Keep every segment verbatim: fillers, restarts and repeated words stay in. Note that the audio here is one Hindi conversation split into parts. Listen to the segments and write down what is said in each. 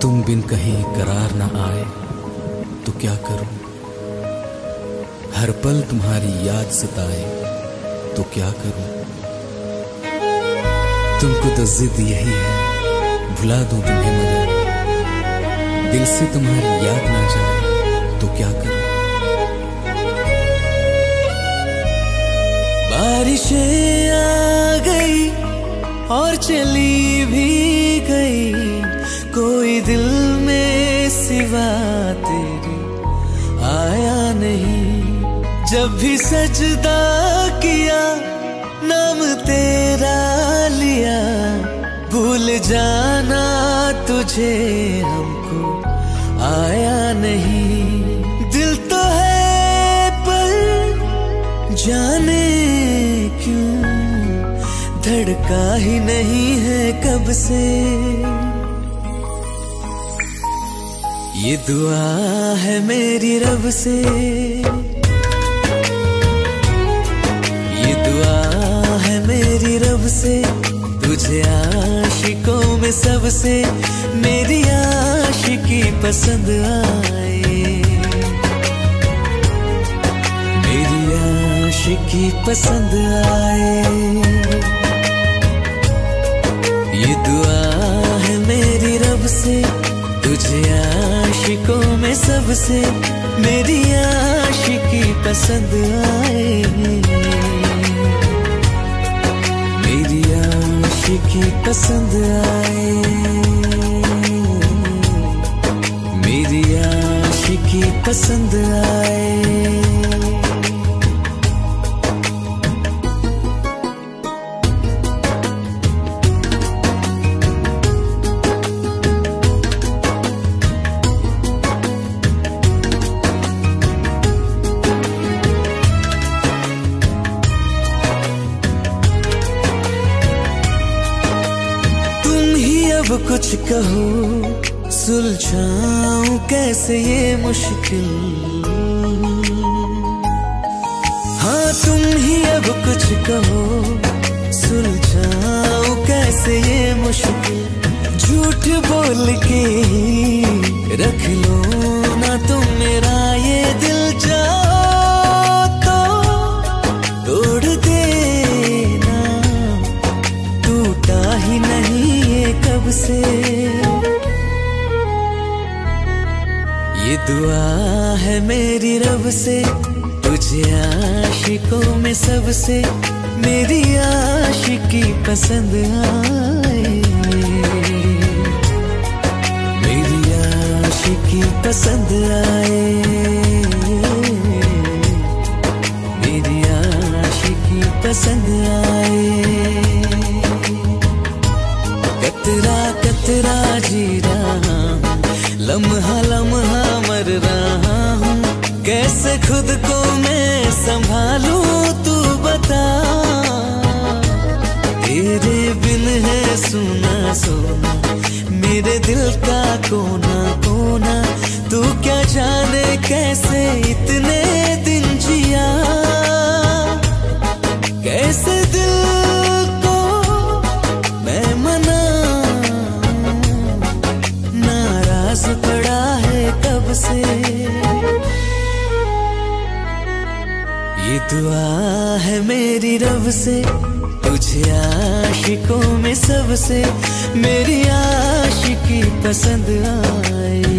तुम बिन कहीं करार न आए तो क्या करूं, हर पल तुम्हारी याद सताए तो क्या करूं। तुमको तो जिद यही है भुला दूं तुम्हें, मगर दिल से तुम्हारी याद ना जाए तो क्या करूं। बारिशें आ गई और चली भी गई, कोई दिल में सिवा तेरे आया नहीं। जब भी सजदा किया नाम तेरा लिया, भूल जाना तुझे हमको आया नहीं। दिल तो है पर जाने क्यों धड़का ही नहीं है कब से। ये दुआ है मेरी रब से, ये दुआ है मेरी रब से, तुझे आशिकों में सबसे मेरी आशिकी पसंद आए, मेरी आशिकी पसंद आए। ये दुआ है मेरी रब से, तुझे आशिकों में सबसे मेरी आशिकी पसंद आए, मेरी आशिकी पसंद आए, मेरी आशिकी पसंद आए। अब कुछ कहो सुलझाऊं कैसे ये मुश्किल, हाँ तुम ही अब कुछ कहो सुलझाऊं कैसे ये मुश्किल। झूठ बोल के रख लो ना तुम मेरा ये दिल, जाओ तो तोड़ देना, टूटा ही नहीं कब से। ये दुआ है मेरी रब से, तुझे आशिकों में सबसे मेरी आशिकी पसंद आए, मेरी आशिकी पसंद आए, मेरी आशिकी पसंद आए। कतरा कतरा जी रहा हूँ, लम्हा लम्हा मर रहा हूँ, कैसे खुद को मैं संभालूं तू बता। तेरे बिन है सुना सोना मेरे दिल का कोना कोना, तू क्या जाने कैसे इतने दिन जिया, कैसे दिल पड़ा है कब से। ये दुआ है मेरी रब से, तुझे आशिकों में सबसे मेरी आशिकी पसंद आए,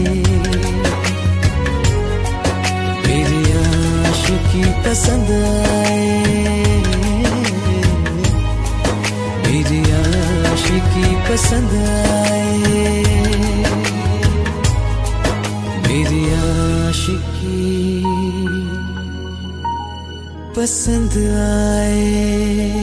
मेरी आशिकी पसंद आए, मेरी आशिकी पसंद आए, मेरी आशिकी पसंद आए।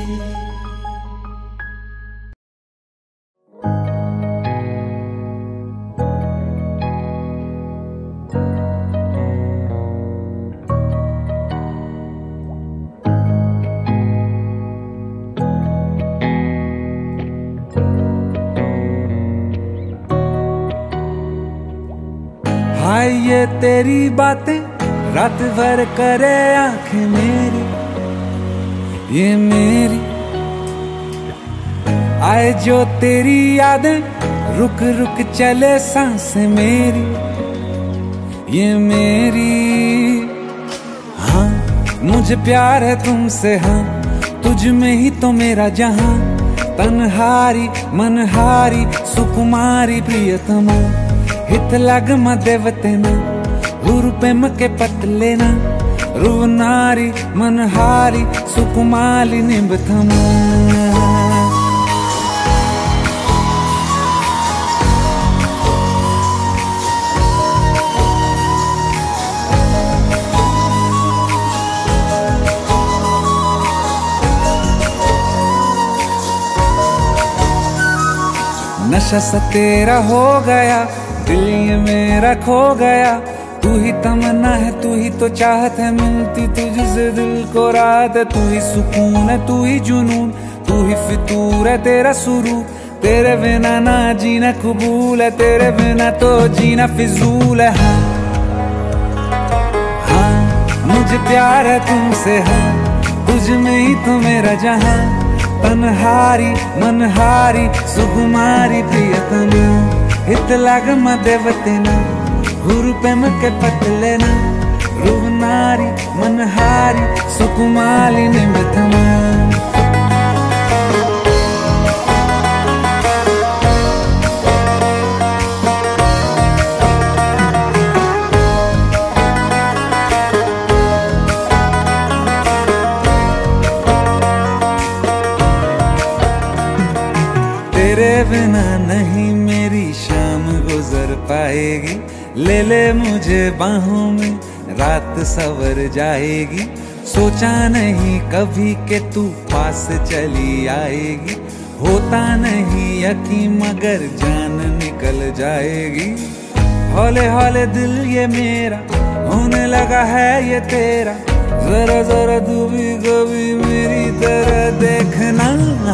हाय ये तेरी बातें रात भर करे आंखें मेरी, ये मेरी आए जो तेरी यादें रुक रुक चले सांसें मेरी, ये मेरी। हाँ मुझे प्यार है तुमसे, हाँ तुझ में ही तो मेरा जहां। तन्हारी मनहारी सुकुमारी प्रियतमा, हित लग मदेवतेना हुरुपेम के पतलेना। रुवनारी मनहारी सुकुमाली निबथमा। नशा सा तेरा हो गया, दिल ये मेरा खो गया। तू ही तमन्ना है, तू ही तो चाहत है, मिलती तुझसे दिल को राहत है। तू ही सुकून है, तू ही जुनून, तू ही फितूर है तेरा सुरूर। तेरे बिना ना जीना कबूल है, तेरे बिना तो जीना फिजूल है। हाँ हाँ मुझे प्यार है तुमसे, हाँ तुझ में ही तो मेरा जहां। तन्हारी मनहारी सुकुमारी प्रियतमा, हित लग मदेवतेना हुरुपेम के पतलेना। रुवनारी मनहारी सुकुमाली निबथमा। तेरे बिना नहीं मेरी शाम गुजर पाएगी। ले ले मुझे बाहों में, रात सवर जाएगी। सोचा नहीं कभी के तू पास चली आएगी। होता नहीं यकीन मगर जान निकल जाएगी। हौले हौले दिल ये मेरा होने लगा है ये तेरा। जरा जरा तू भी कभी मेरी तरह देखना।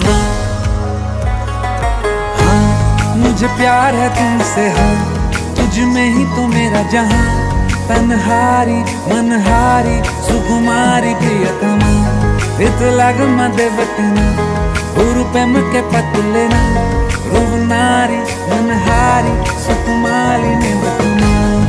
मुझे प्यार है तुमसे, हाँ तुझ में ही तो मेरा जहां। तन्हारी मनहारी सुकुमारी प्रियतमा, हित लग मदेवतेना हुरुपेम के पतलेना। रुवनारी मनहारी सुकुमारी निबथमा।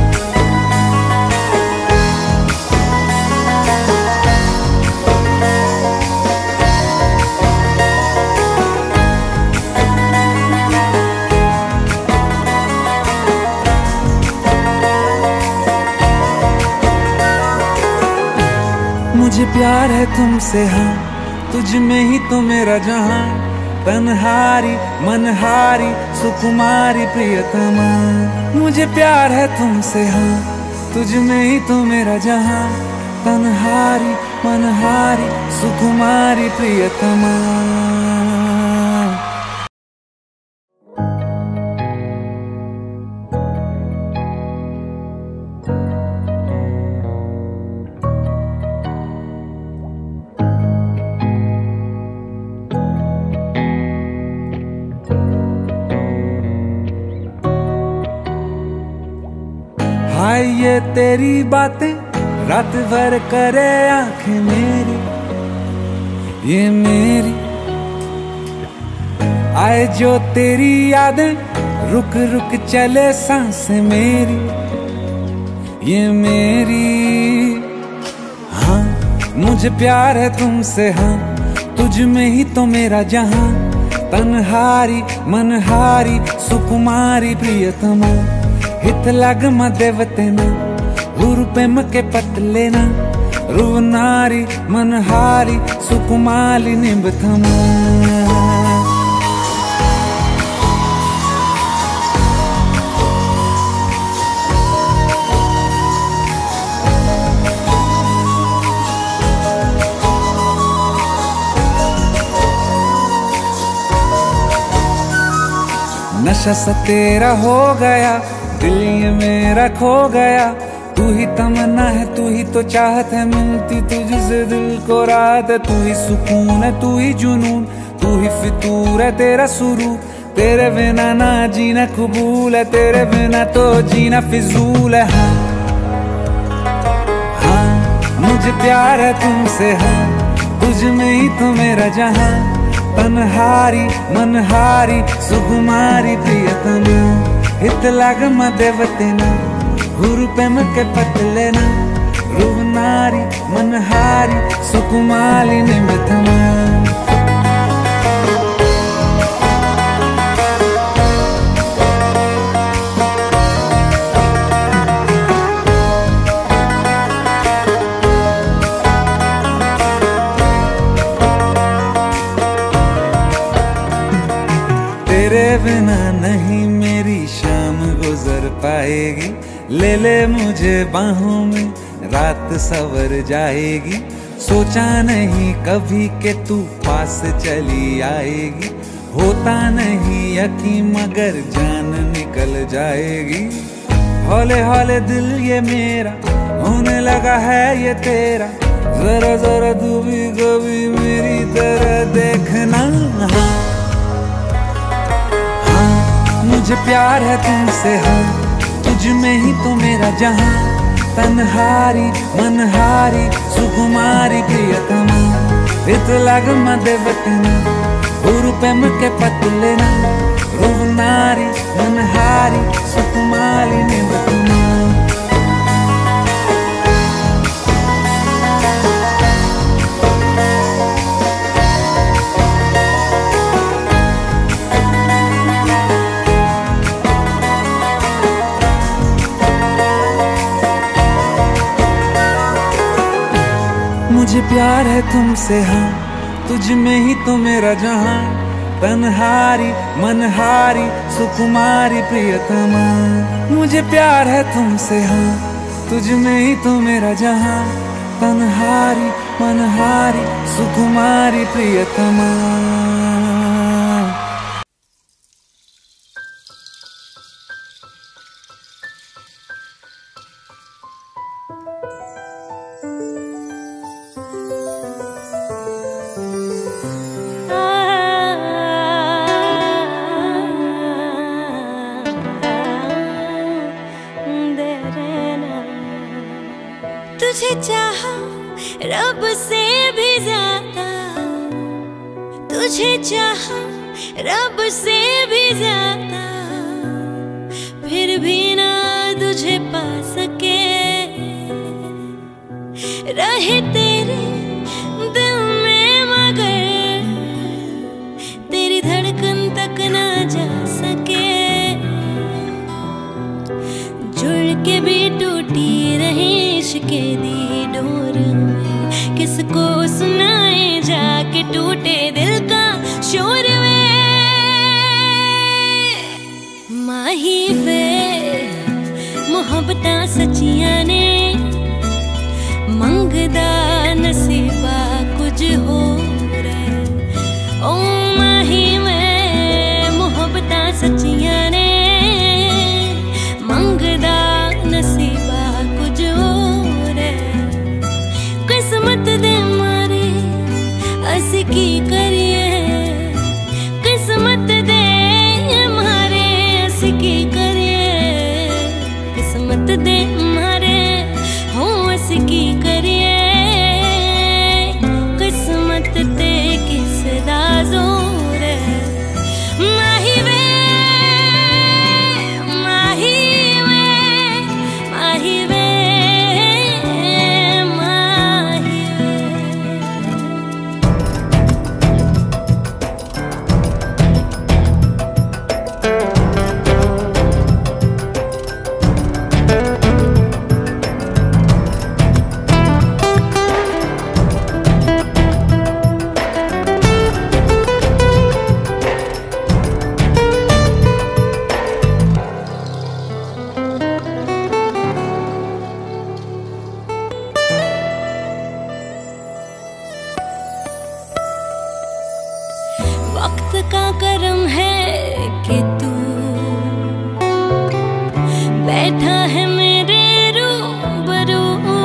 मुझे प्यार है तुमसे, हाँ तुझ में ही तो मेरा जहां। तन्हारी मनहारी सुकुमारी प्रियतमा, मुझे प्यार है तुमसे, हाँ तुझ में ही तो मेरा जहां। तन्हारी मनहारी सुकुमारी प्रियतमा। हाय ये तेरी बातें रात भर करे आंखें मेरी, ये मेरी। आए जो तेरी यादें रुक रुक चले सांसें मेरी, ये मेरी। हाँ मुझे प्यार है तुमसे, हाँ तुझ में ही तो मेरा जहां। तन्हारी मनहारी सुकुमारी प्रियतमा, हित लग मदेवतेना हुरुपेम के पतलेना। रुवनारी मनहारी सुकुमाली निबथमा। नशा सा तेरा हो गया, दिल ये मेरा खो गया। तू ही तमन्ना है, तू ही तो चाहत है, मिलती तुझसे दिल को राहत है। तू ही सुकून है, तू ही जुनून, तू ही फितूर है तेरा सुरूर। तेरे बिना ना जीना कबूल है, तेरे बिना तो जीना फिजूल है। हाँ हाँ मुझे प्यार है तुमसे, हाँ तुझ में ही तो मेरा जहां। तन्हारी मनहारी सुकुमारी प्रियतमा हित लाग मदेवतेना गुरु प्रेम के पतलेना रूपनारी मनहारी सुकुमारी निमितमा तेरे बिना नहीं मेरी शाम गुजर पाएगी, ले ले मुझे बाहों में रात सवर जाएगी। सोचा नहीं कभी के तू पास चली आएगी, होता नहीं यकीन मगर जान निकल जाएगी। हौले हौले दिल ये मेरा होने लगा है ये तेरा, जरा जरा तू भी कभी मेरी तरह देखना। मुझे प्यार है तुमसे हाँ, तुझ में ही तो मेरा जहां। तन्हारी मनहारी सुकुमारी प्रियतमा हित लाग मदेवतेना गुरु प्रेम के पतलेना रूपनारी मनहारी सुकुमारी निमितमा। मुझे प्यार है तुमसे हाँ, तुझ में ही तो मेरा जहां। तन्हारी मनहारी सुकुमारी प्रियतमा मुझे प्यार है तुमसे हाँ, तुझ में ही तो मेरा जहां। तन्हारी मनहारी सुकुमारी प्रियतमा। तुझे चाहा रब से भी ज्यादा, तुझे चाहा रब से भी ज्यादा, फिर भी ना तुझे पा सके। रहे तेरे दिल में मगर तेरी धड़कन तक ना जा सके। जुड़ के भी टूटी रहे के दी डोर में, किसको सुनाए जाके टूटे दिल का शोर में। माही वे मोहब्बतां सचियां ने मंगदा नसीबा कुछ हो रे। ओ माही वे मोहब्बतां सचियां ने मंगदा नसीबा कुछ हो। किस्मत दे मारे असी की करिए, किस्मत दे मारे असी की करिए। किस्मत दे मारे हो असी की करिए, किस्मत दे किस दा जोर है। माही वे माही वे माही वे वक्त का करम है कि तू बैठा है मेरे रूबरू।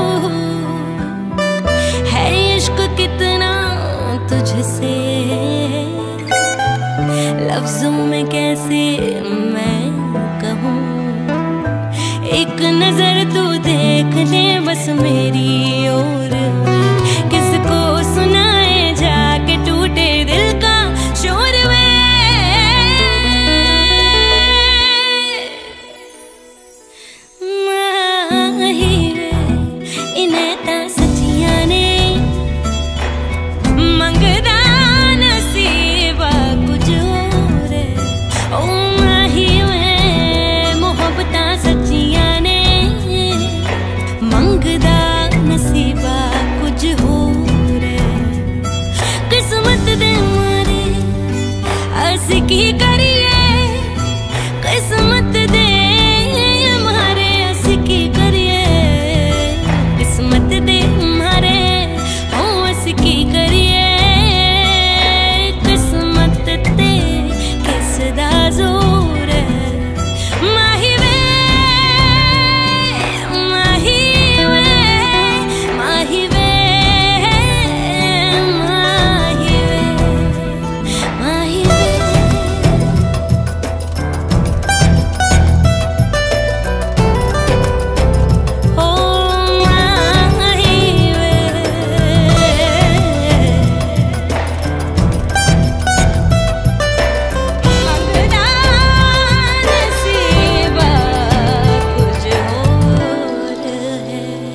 है इश्क कितना तुझसे लफ्जों में कैसे मैं कहूँ। एक नजर तू देख ले बस मेरी ओर, किसको सुनाए जाके टूटे दिल का जोर है। माही वे माही वे माही वे माही वे माही वे। ओ माही वे मंगना नसीबा कुछ और है।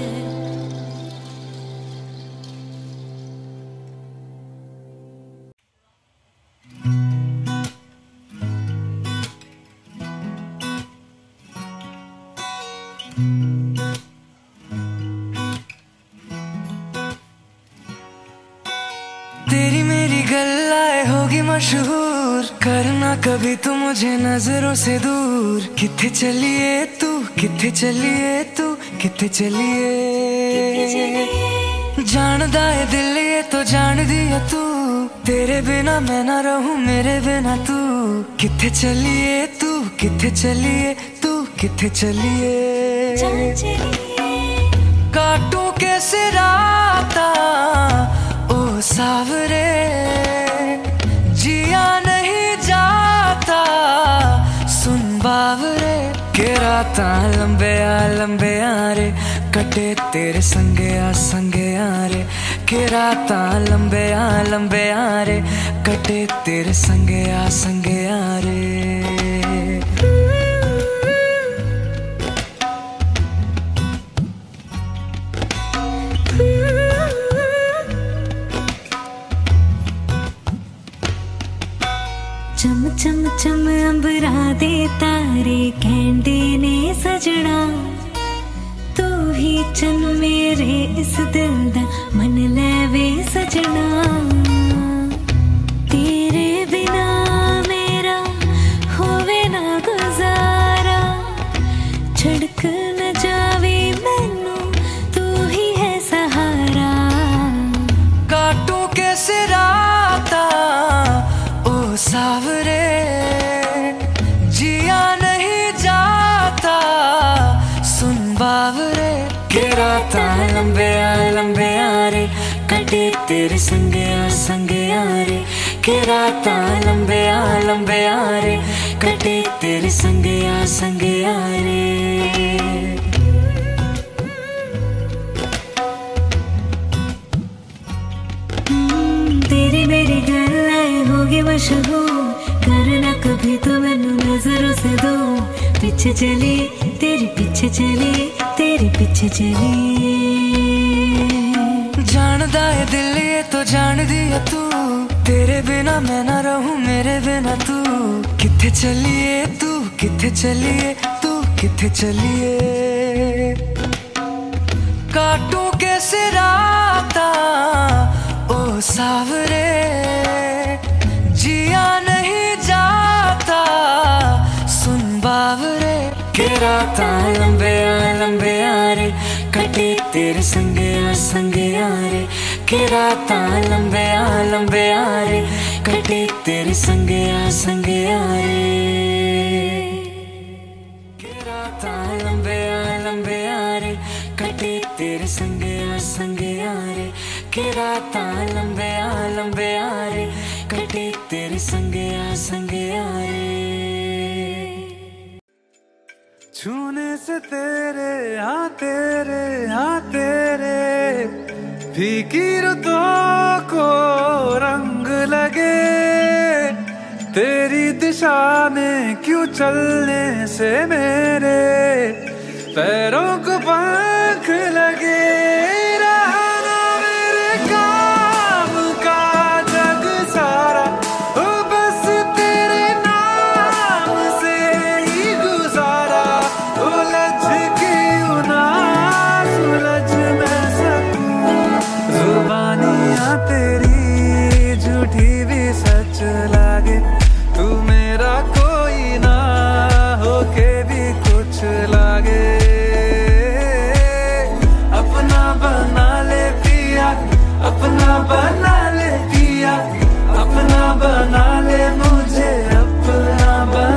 तेरी मेरी गल्लाए होगी मशहूर, करना कभी तू मुझे नजरों से दूर। किथे चलिए तू किथे चलिए तू किथे चलिए, जानदा है दिल ये तो जान दिया तू। तेरे बिना मैं ना रहूं मेरे बिना तू। किथे चलिए तू किथे चलिए तू किथे चलिए, काटू कैसे राता ओ सावरे, जिया नहीं जाता सुन बावरे। के राता लंबे आ लंबे आरे, कटे तेरे संगे आ संगे आरे। के राता लंबे आ लंबे आरे, कटे तेरे संगे आ संगे आरे। चम चम चम अंबरा दे तारे कहंदे ने सजना, तू ही चन मेरे इस दिल दा मन लेवे सजना। तेरे बिना मेरा होवे ना गुजारा, छड़क न जावे मैनू तू ही है सहारा। काटू कैसे राता ओ सावरे, जिया नहीं जाता सुन बावरे। के राता लंबे आ लंबे आरे, कटे तेरे संगे आ संगे आरे। के राता लंबे आ लंबे आरे, कटे तेरे संगे आ संगे आरे। तेरी मेरी गल्लाए होगी मशहूर, करना कभी तो मैनू नजरों से दूर। पीछे चली तेरे पीछे चली तेरे पीछे चली, जानदा है दिल ये तो जान दिया तू। तेरे बिना मैं ना रहूं मेरे बिना तू। किथे चलिए तू किथे चलिए तू किथे चलिए, काटू कैसे राता ओ सावरे, जिया नहीं जाता सुन बावरे। के राता लंबे आ लंबे आरे, कटे तेरे संगे आ संगे आरे। के राता लंबे आ लंबे आरे, कटे तेरे संगे आ संगे आरे। के राता लंबे आ लंबे आरे, कटे तेरे संगे आ संगे आरे। के राता लंबे आ लंबे आरे, कटे तेरे संगे आ संगे आरे। छूने से तेरे हाँ तेरे हाँ तेरे, फीकी रुतों को रंग लगे। तेरी दिशा में क्यों चलने से मेरे पैरों को पंख लगे। रहना मेरे काम का जग सारा, ओ बस तेरे नाम से ही गुजारा। उलझ के ना सुलझ मैं सकूं, जुबानियां तेरी झूठी भी सच लागे। तू मेरा कोई ना होके भी कुछ लागे। अपना बना ले पिया, अपना बना ले पिया, अपना बना ले मुझे, अपना बना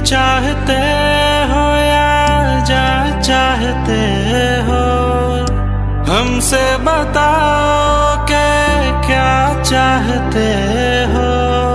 चाहते हो या जा चाहते हो, हमसे बताओ के क्या चाहते हो।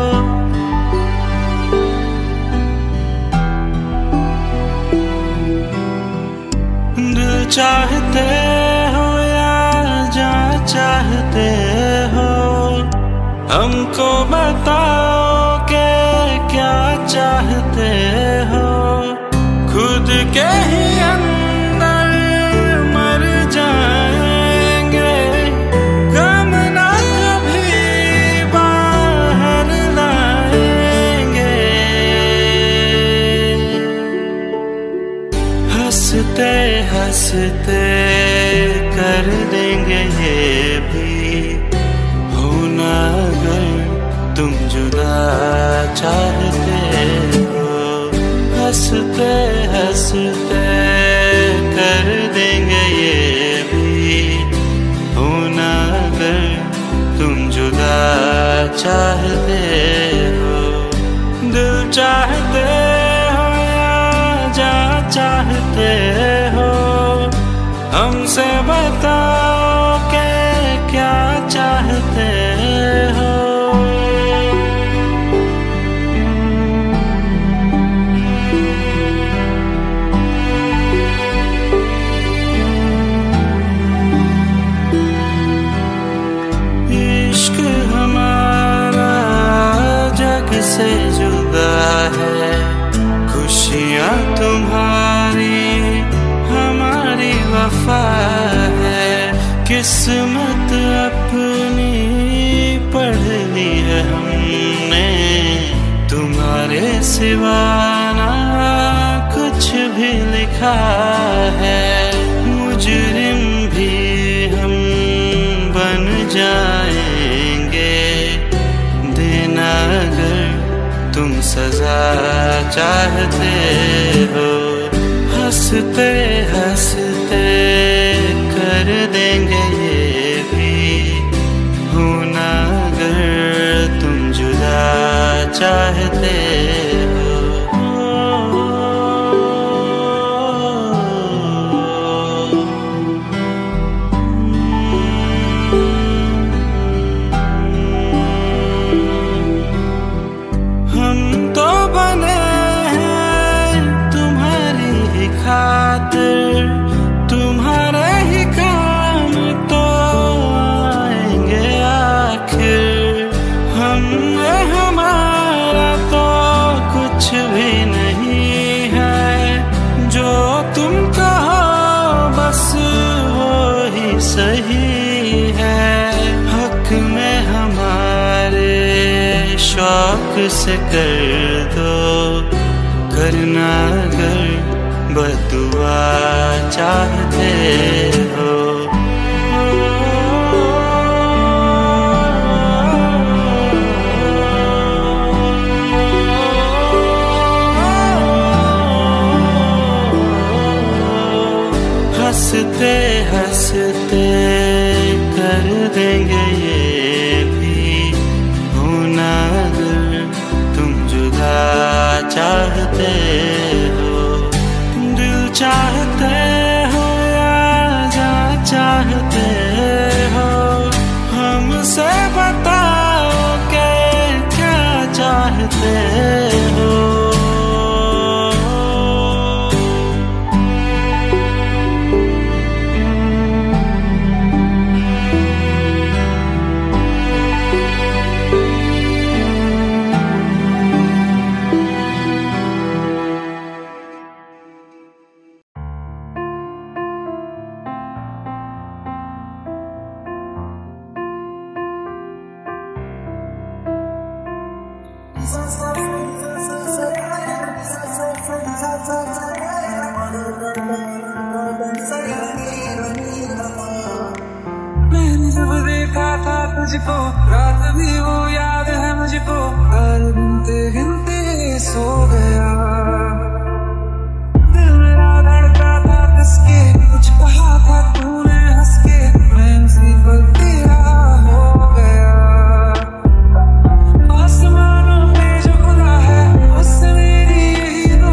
दिल चाहते हो या जा चाहते हो, हमको बताओ के क्या चाहते हो। खुद के ही अंदर मर जाएंगे, गम ना कभी बाहर लाएंगे। हंसते हंसते कर देंगे ये भी, होना अगर तुम जुदा चाहते हो। हंसते हंसते कर देंगे ये भी, होना अगर तुम जुदा चाहते हो। दिल चाहते हो या जा चाहते हो, हमसे बताओ के क्या चाहते हो। इश्क हमारा जग से जुदा है, खुशियाँ तुम्हारी हमारी वफा है। किस्मत अपनी पढ़ ली है हमने, तुम्हारे सिवा ना कुछ भी लिखा है। मुजरिम भी हम बन जाएंगे, देना अगर तुम सजा चाहते हो। हंसते हंसते कर देंगे ये भी, होना अगर तुम जुदा चाहते हो। हम तो बने हैं तुम्हारी ही खातिर, तुम्हारे ही काम तो आएंगे आखिर। हम हमारा तो कुछ भी नहीं है, जो तुम कहो बस वो ही सही है। हक में हमारे शौक से कर दो, करना अगर बदुआ चाहते हो। हंसते हंसते कर देंगे ये भी, होना अगर तुम जुदा चाहते हो। दिल चाहते हो या जा चाहते हो, हमसे बताओ के क्या चाहते हो। मैंने जब देखा था तुझको, रात भी वो याद है मुझको, हर गिनते गिनते सो गया। दिल मेरा धड़का था किसके, कुछ कहा था तूने हंस के, मैं उसी पल तेरा हो गया। आसमानों में जो खुदा है उससे मेरी यही दुआ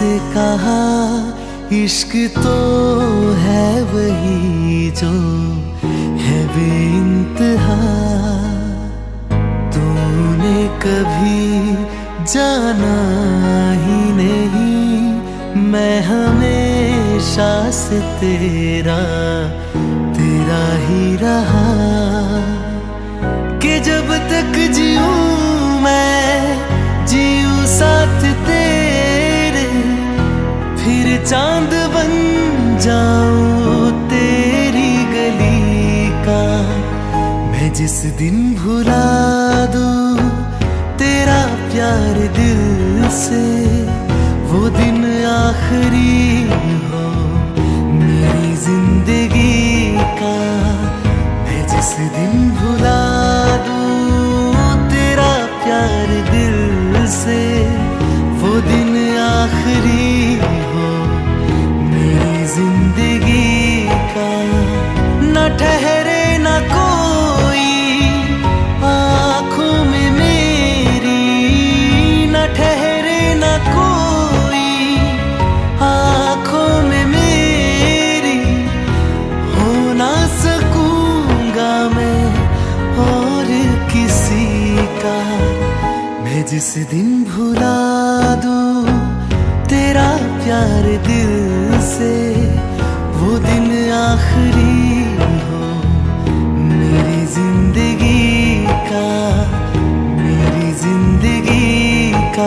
से कहा इश्क तो है वही जो है बेइंतहा। तूने कभी जाना ही नहीं, मैं हमेशा से तेरा तेरा ही रहा। कि जब तक जीऊं मैं जीऊं साथ तेरे, फिर चांद बन जाऊं तेरी गली का। मैं जिस दिन भुला दूं तेरा प्यार दिल से, वो दिन आखिरी हो मेरी जिंदगी का। मैं जिस दिन भुला दूं तेरा प्यार दिल से, वो दिन आखिरी हो मेरी जिंदगी का। न ठहरे न कोई आँखों में मेरी, न ठहरे न कोई आँखों में मेरी। हो ना सकूंगा मैं और किसी का। मैं जिस दिन भुला दूं तेरा प्यार दिल से, वो दिन आखिरी हो मेरी जिंदगी का, मेरी जिंदगी का।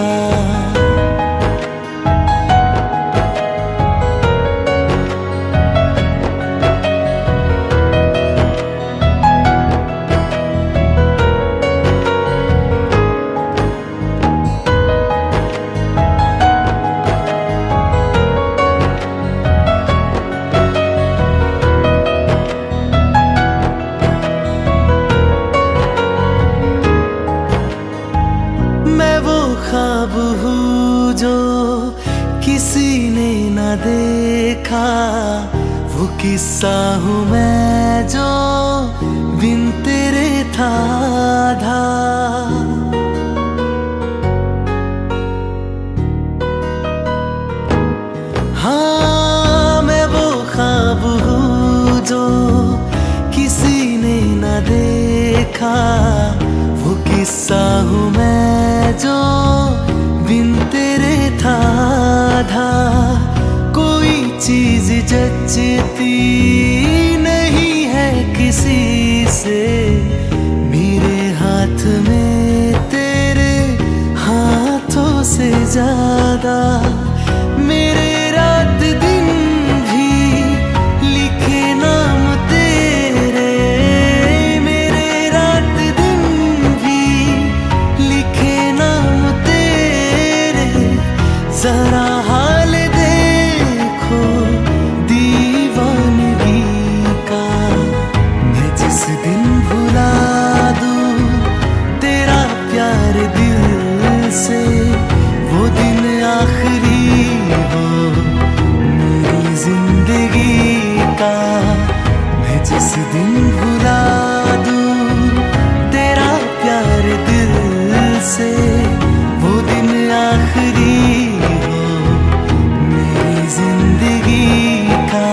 ख्वाब हूँ जो किसी ने न देखा, वो किस्सा हूँ मैं जो बिन तेरे था आधा। हाँ मैं वो ख्वाब हूँ जो किसी ने न देखा, वो किस्सा हूँ मैं जो बिन तेरे था आधा। कोई चीज जचती नहीं है किसी से, मेरे हाथ में तेरे हाथों से ज्यादा। मेरे रात दिन भी लिखे नाम तेरे, मेरे रात दिन भी लिखे नाम तेरे। जरा हाल देखो दीवानगी का। मैं जिस दिन भुला दूं तेरा प्यार दिल से, वो दिन आखिरी हो मेरी जिंदगी का। मैं जिस दिन भुला दूं तेरा प्यार दिल से, वो दिन आखिरी हो मेरी जिंदगी का।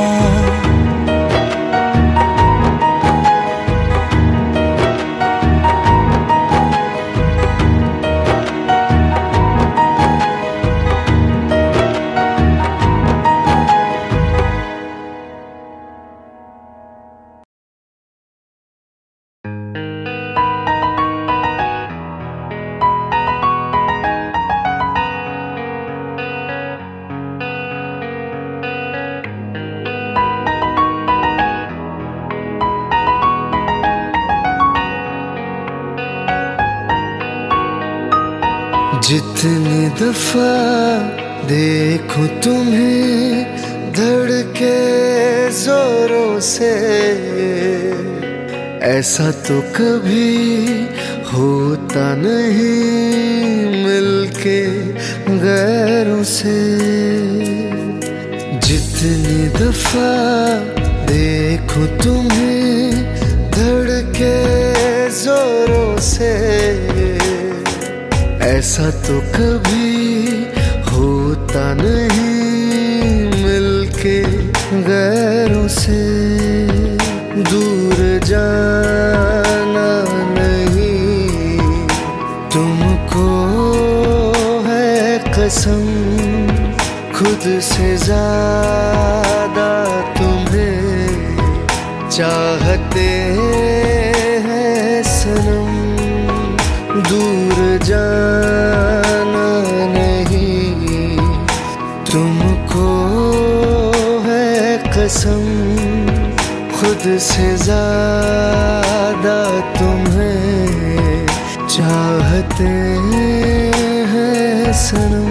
जितनी दफा देखूं तुम्हें धड़के जोरों से, ऐसा तो कभी होता नहीं मिलके गैरों से। जितनी दफा देखूं तुम्हें धड़के जोरों से, ऐसा तो कभी होता नहीं गैरों से दूर जाना नहीं, तुमको है कसम खुद से ज्यादा तुम्हें चाहते हैं सनम, दूर जाना नहीं, तुमको है कसम खुद से ज्यादा तुम्हें चाहते हैं सनम।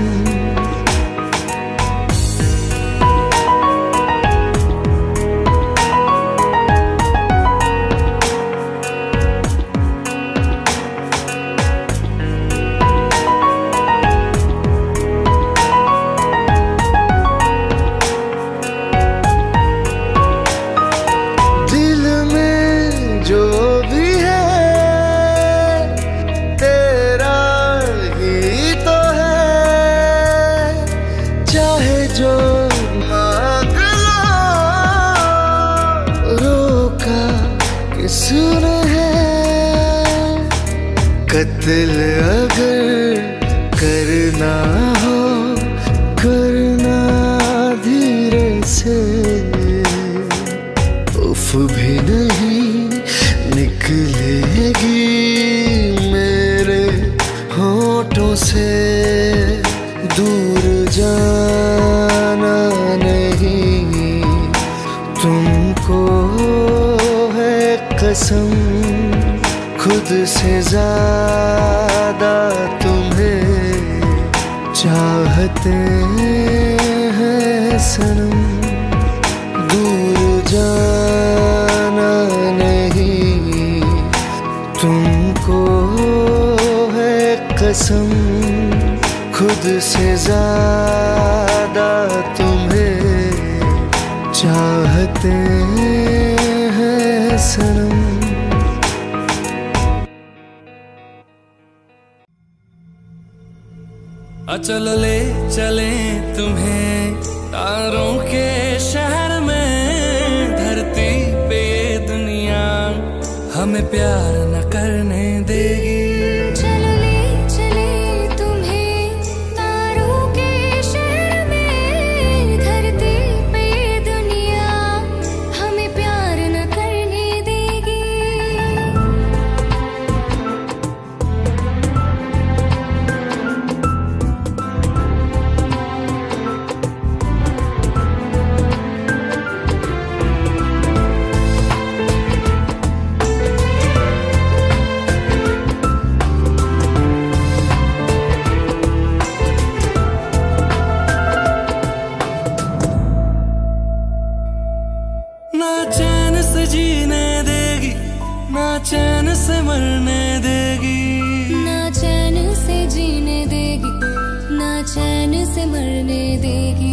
कत्ल अगर करना हो करना धीरे से, उफ भी नहीं निकलेगी मेरे होठों से, दूर जाना नहीं, तुमको है कसम खुद से ज्यादा तुम्हें चाहते हैं सनम, दूर जाना नहीं, तुमको है कसम खुद से ज्यादा तुम्हें चाहते हैं सनम। चलो ले चले तुम्हें तारों के शहर में, धरती पे ये दुनिया हमें प्यार न करने देगी। चलो ले चले तुम्हें तारों के शहर में, धरती पे ये दुनिया हमें प्यार न करने देगी। ना चैन से जीने देगी, ना चैन से मरने देगी, ना चैन से जीने देगी, ना चैन से मरने देगी।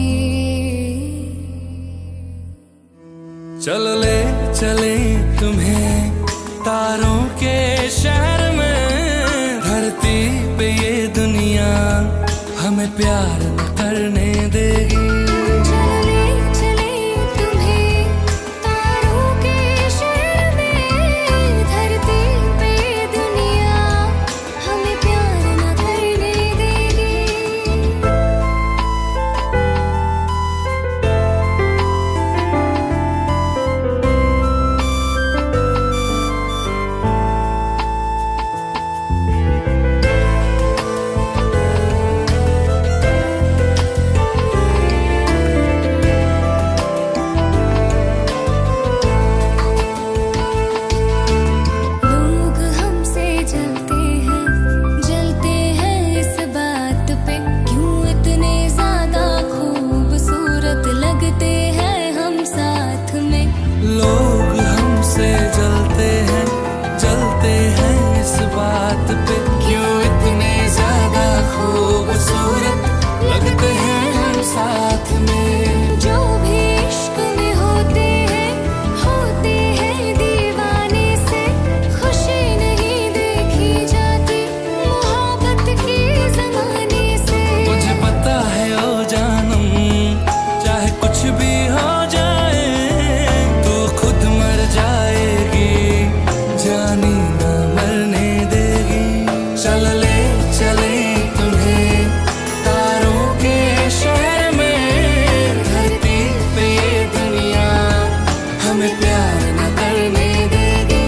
चलो ले चले तुम्हें तारों के शहर में, धरती पे ये दुनिया हमें प्यार न करने देगी। चलो ले चले तुम्हें तारों के शहर में, धरती पे दुनिया हमें प्यार न करने देगी। जाएगी, जानी न मरने देगी। चल ले चले तुम्हें तारों के शहर में, धरती पे ये दुनिया हमें प्यार न करने देगी।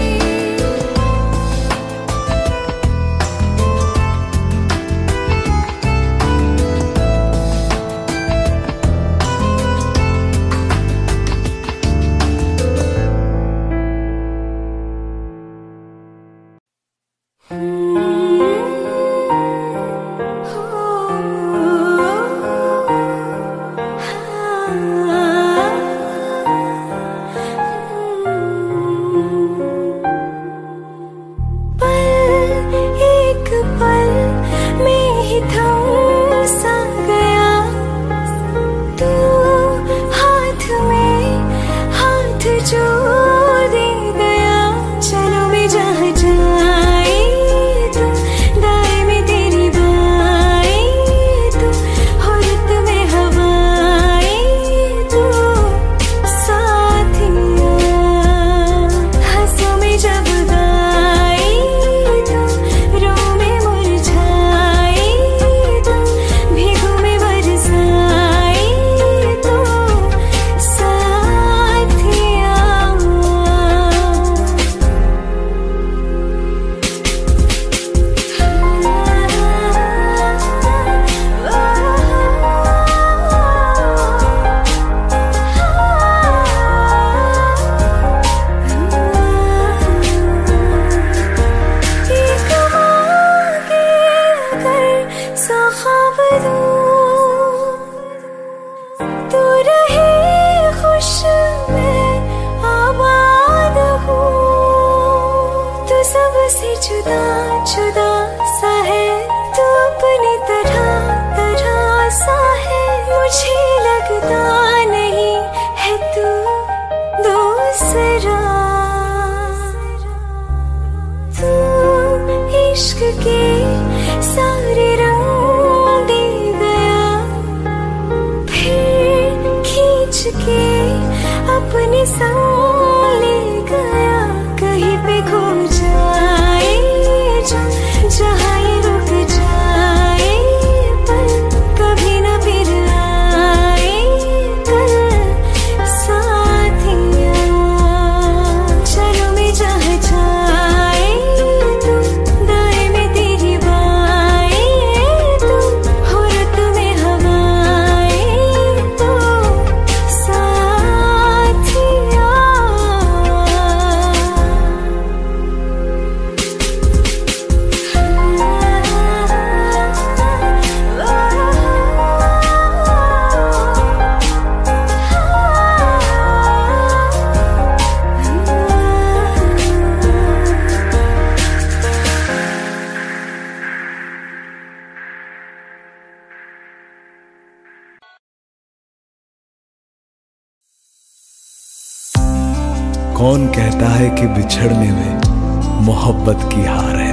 कौन कहता है कि बिछड़ने में मोहब्बत की हार है,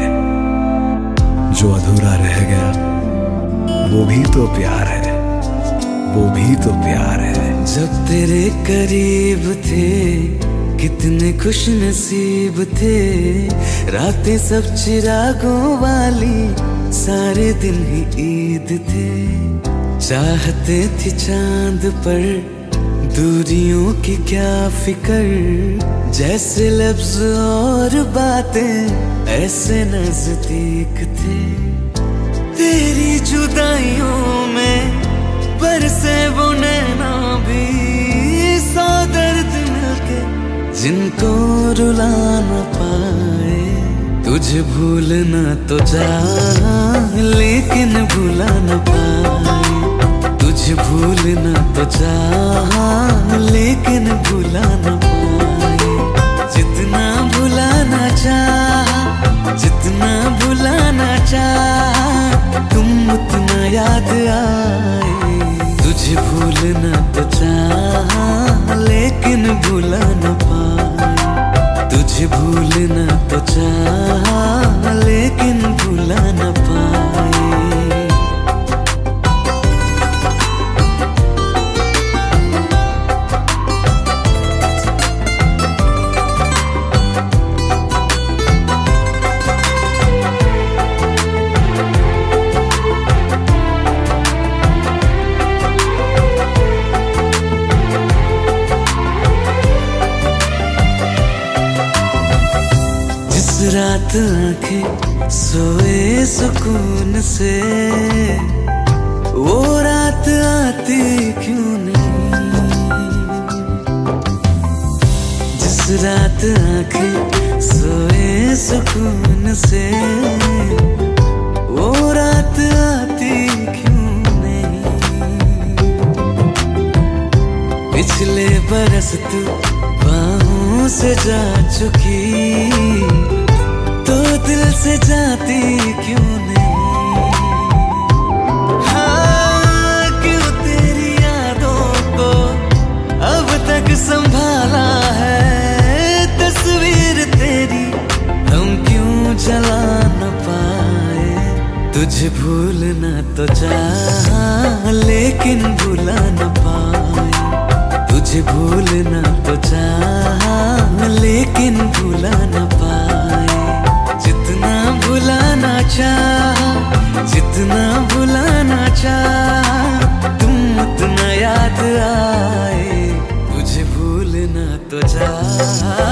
जो अधूरा रह गया वो भी तो प्यार है, वो भी तो प्यार है। जब तेरे करीब थे कितने खुश नसीब थे, रातें सब चिरागों वाली, सारे दिन ही ईद थे। चाहते थे चांद पर दूरियों की क्या फिकर, जैसे लफ्ज और बातें ऐसे नजदीक थे। तेरी जुदाइयों में बरसे वो नैना भी, सौ दर्द मिलके जिनको रुला न पाए। तुझे भूलना तो चाह लेकिन भुला न पाए, तुझे भूलना तो चाह लेकिन भुला न पाए। जितना भुलाना चाह, जितना भुलाना चाह, तुम उतना याद आए। तुझे भूलना तो चाह लेकिन भुला न पाए, तुझे भूलना तो चाह लेकिन भुला न पाए। रात आंखें सोए सुकून से, वो रात आती क्यों नहीं। जिस रात आंखें सोए सुकून से, वो रात आती क्यों नहीं। पिछले बरस तू बाहों से जा चुकी, तो दिल से जाती क्यों नहीं। हाँ, क्यों तेरी यादों को अब तक संभाला है, तस्वीर तेरी हम क्यों जला न पाए। तुझे भूलना तो चाहा लेकिन भुला न पाए, तुझे भूलना तो चाहा लेकिन भुला न पाए। जितना भुलाना चाहा, जितना भुलाना चाहा, तुम उतना याद आए। तुझे भूलना तो चाहा,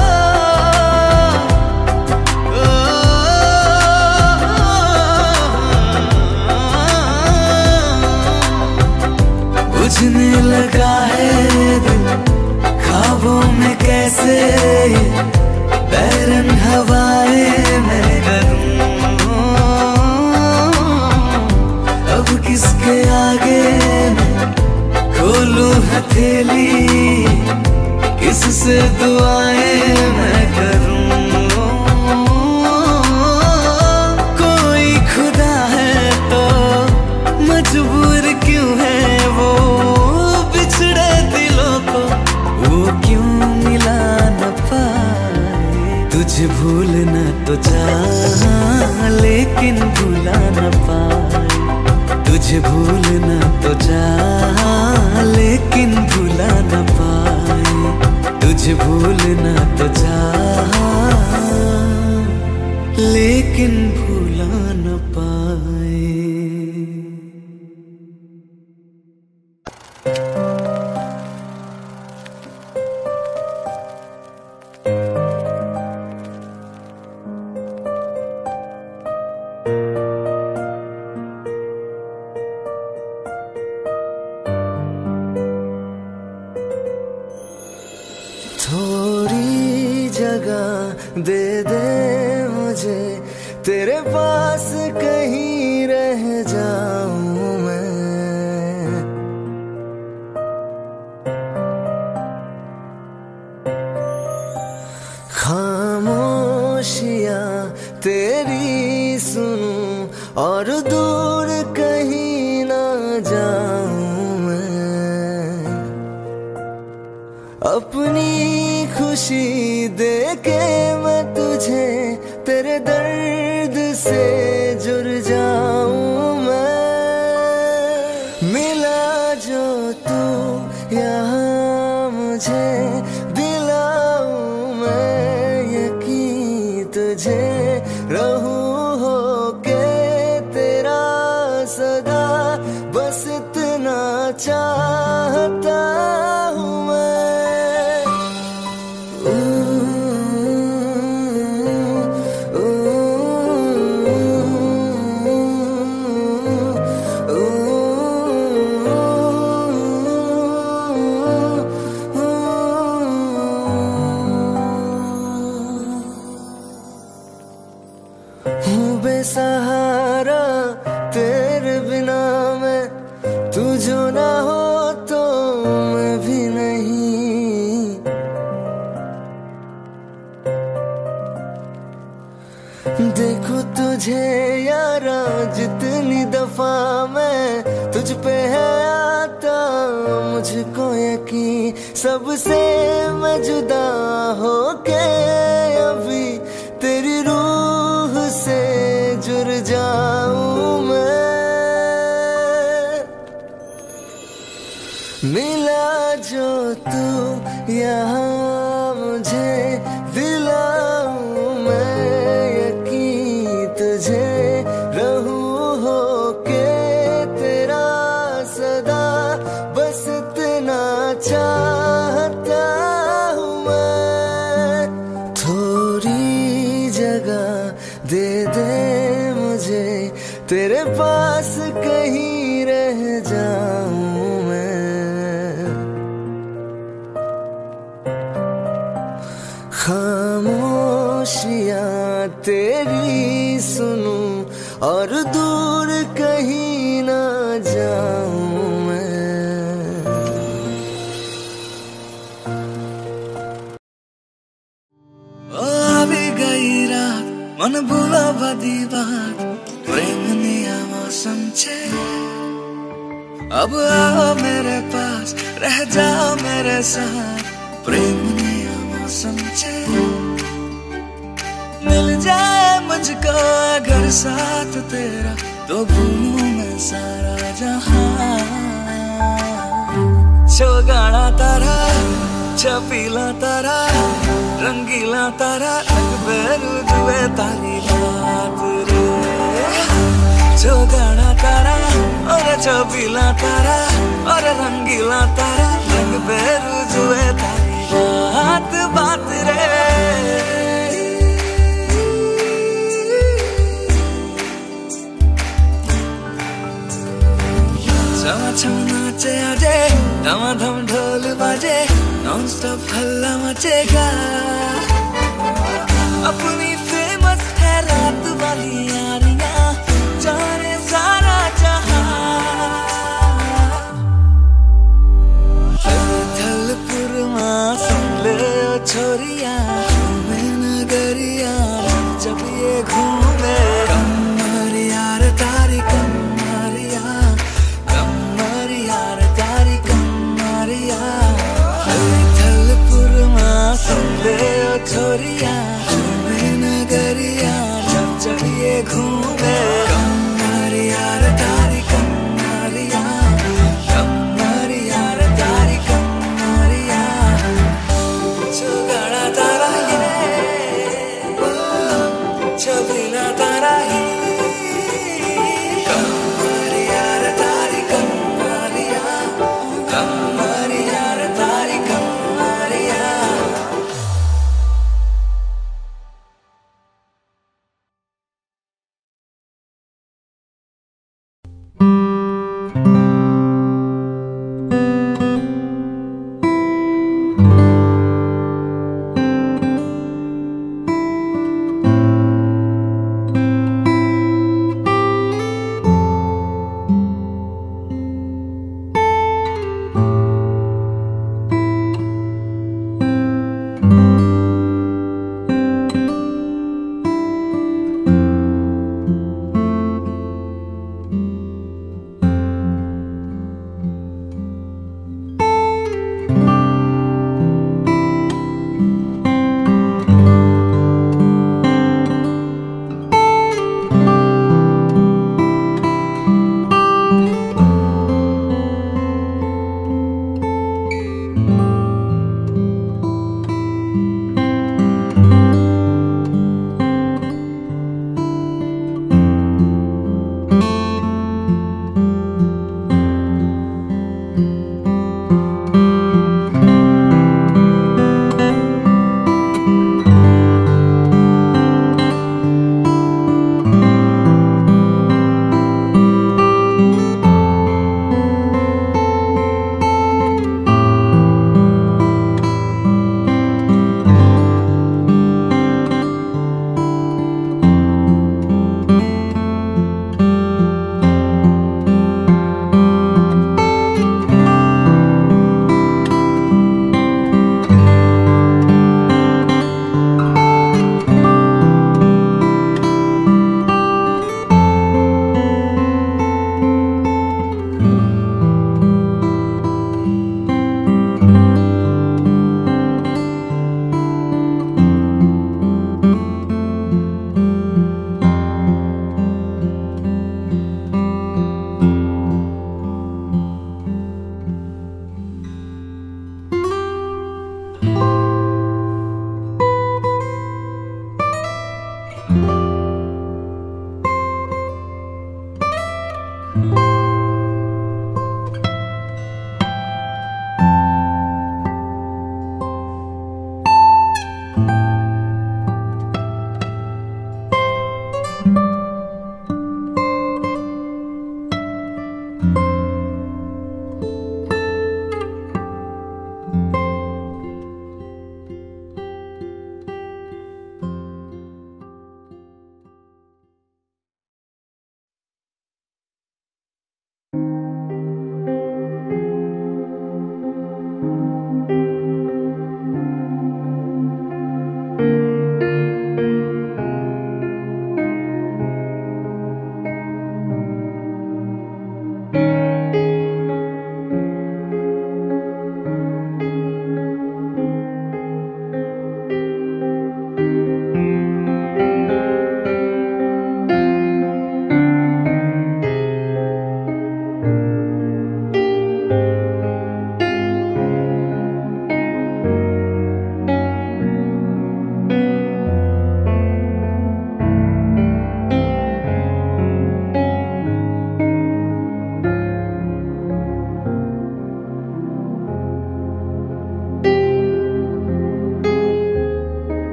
बुझने लगा है दिल ख्वाबों में कैसे, बैरन हवाएं मैं करूं। अब किसके आगे मैं खोलूं हथेली, किससे दुआएं मैं करूं। कोई खुदा है तो मजबूर क्यों है वो, बिछड़े दिलों को वो क्यों मिला न पाए। तुझे भूलना तो चाहा लेकिन भुला न पाए, तुझे भूलना तो चाहा लेकिन भुला न पाए। तुझे भूलना तो चाहा लेकिन भुला न पाए। थोड़ी जगह दे दे मुझे, तेरे पास कहीं रह जाऊं मैं। खामोशियां तेरी सुनूं और दूर कहीं ना जाऊं मैं। अपनी खुशी देके मैं तुझे तेरे दर्द से जुड़ जाऊं मैं। मिला जो तू यहाँ मुझे दिलाऊं मैं यकीन तुझे, रहूं होके तेरा सदा, बस इतना चाहता हूँ मैं। बेसहारा तेरे बिना मैं, तू जो ना हो तो मैं भी नहीं। देखो तुझे यारा जितनी दफा मैं तुझ पे है आता, मुझको यकीन सबसे मैं जुदा होके अभी तेरी रूह से जुड़ जाऊं मैं। मिला जो तू यहाँ मुझे दिलाऊं मैं यकीन तुझे, रहूं होके तेरा सदा, बस इतना चाहता हूँ मैं। थोड़ी जगह दे दे मुझे, तेरे पास कहीं रह जाऊं मैं। खामोशियां तेरी सुनूं और दूर कहीं ना जाऊं मैं। ओ अभी गई रात मन भूला बदी बात, प्रेमनी आ मौसम छे। अब आओ मेरे पास रह जाओ मेरे साथ, प्रेमनी आ मौसम छे। मिल जाए मुझको अगर साथ तेरा, तो भूलूं मैं सारा जहां। छोगाना तारा छपीला तारा रंगीला तारा, बेरू दुए तारी रात रे। छोगाना तारा और छपीला तारा और रंगीला तारा, रंग बेरू दुए तारी रात बात रे। छम नाचे आजे धमाधम ढोल बाजे, नॉन स्टॉप हल्ला मचेगा। अपनी फेमस है रात वाली यारियां, जाने सारा जहां। थलपुरमा सुन ले ओ छोरिया, घूमे नगरिया जब ये घूमे। कमर यार तारी कमरिया, कमर यार तारी कमरिया। थलपुरमा सुन ले ओ छोरिया, घूमे नगरिया जब जब ये घूमे।